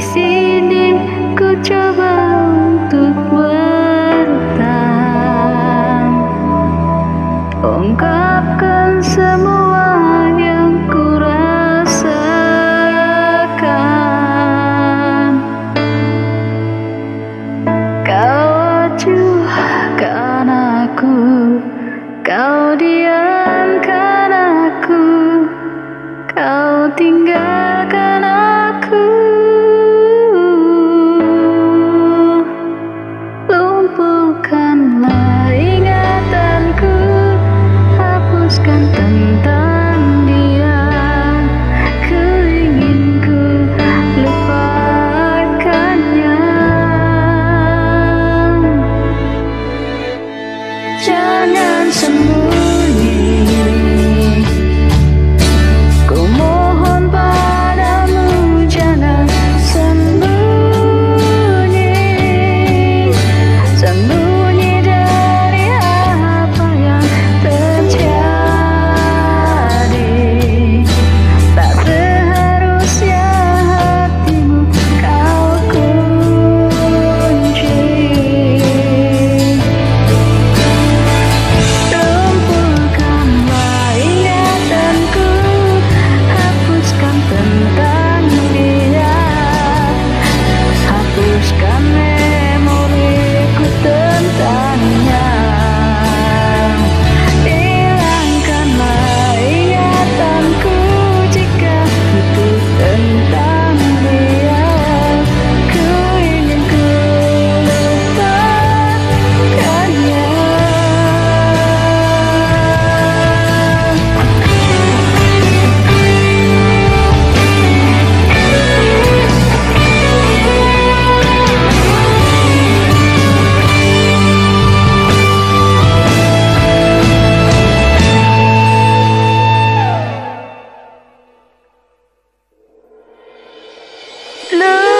sini ku coba untuk bertahan, ungkapkan semua yang ku rasakan. Kau acuhkan aku, kau diamkan aku, kau tinggalkan aku. Lumpuhkanlah ingatanku, hapuskan tentang dia. Ku ingin ku lupakannya. Jangan sembunyi, ku mohon padamu, jangan sembunyi. Sembunyi dari apa yang terjadi. Tak seharusnya hatimu kau kunci. Lumpuhkanlah ingatanku, hapuskan tentang dia. Hapuskan memoriku tentangnya. Hilangkanlah ingatanku jika itu tentang dia. Ku ingin ku lupakannya. Love